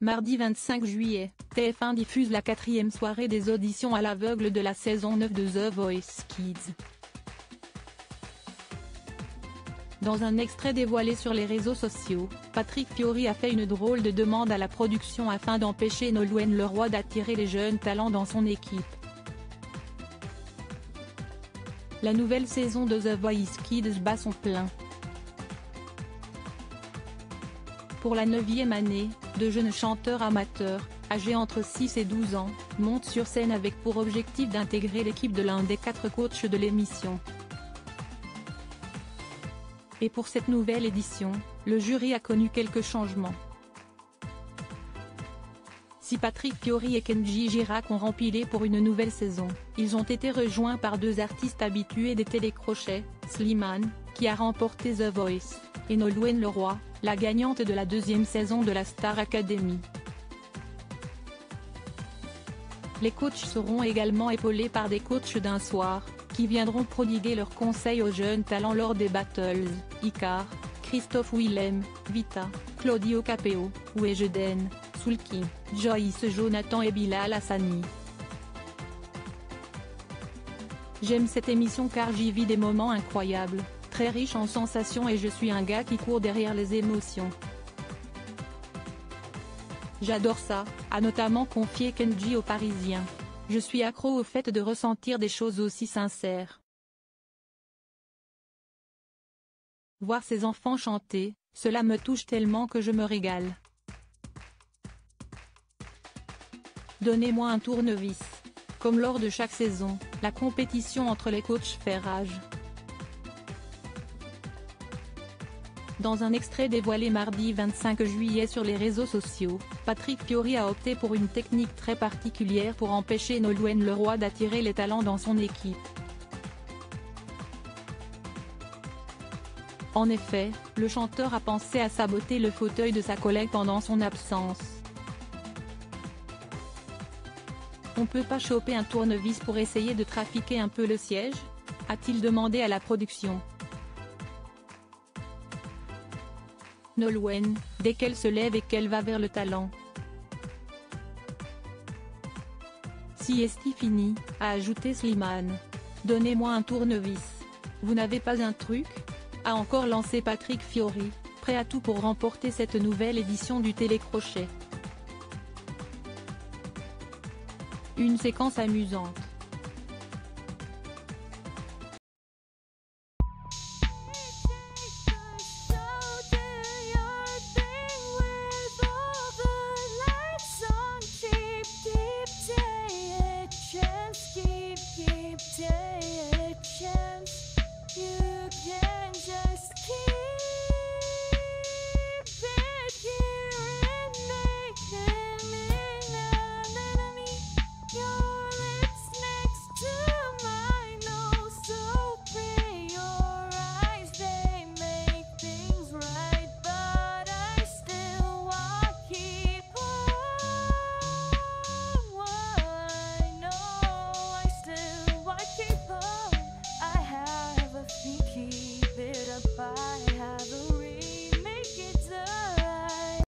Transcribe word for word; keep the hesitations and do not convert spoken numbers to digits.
Mardi vingt-cinq juillet, T F un diffuse la quatrième soirée des auditions à l'aveugle de la saison neuf de The Voice Kids. Dans un extrait dévoilé sur les réseaux sociaux, Patrick Fiori a fait une drôle de demande à la production afin d'empêcher Nolwenn Leroy d'attirer les jeunes talents dans son équipe. La nouvelle saison de The Voice Kids bat son plein. Pour la neuvième année, de jeunes chanteurs amateurs, âgés entre six et douze ans, montent sur scène avec pour objectif d'intégrer l'équipe de l'un des quatre coachs de l'émission. Et pour cette nouvelle édition, le jury a connu quelques changements. Si Patrick Fiori et Kenji Girac ont rempilé pour une nouvelle saison, ils ont été rejoints par deux artistes habitués des télécrochets, Slimane, qui a remporté The Voice, et Nolwenn Leroy, la gagnante de la deuxième saison de la Star Academy. Les coachs seront également épaulés par des coachs d'un soir, qui viendront prodiguer leurs conseils aux jeunes talents lors des battles, Icar, Christophe Willem, Vita, Claudio Capeo, Weshden, Soulki, Joyce Jonathan et Bilal Hassani. J'aime cette émission car j'y vis des moments incroyables, très riches en sensations et je suis un gars qui court derrière les émotions. J'adore ça, a notamment confié Kenji aux Parisiens. Je suis accro au fait de ressentir des choses aussi sincères. Voir ces enfants chanter, cela me touche tellement que je me régale. Donnez-moi un tournevis. Comme lors de chaque saison, la compétition entre les coachs fait rage. Dans un extrait dévoilé mardi vingt-cinq juillet sur les réseaux sociaux, Patrick Fiori a opté pour une technique très particulière pour empêcher Nolwenn Leroy d'attirer les talents dans son équipe. En effet, le chanteur a pensé à saboter le fauteuil de sa collègue pendant son absence. On peut pas choper un tournevis pour essayer de trafiquer un peu le siège ? A-t-il demandé à la production. Nolwenn, dès qu'elle se lève et qu'elle va vers le talent. Si est fini, a ajouté Slimane. Donnez-moi un tournevis. Vous n'avez pas un truc ? A encore lancé Patrick Fiori, prêt à tout pour remporter cette nouvelle édition du télécrochet. Une séquence amusante.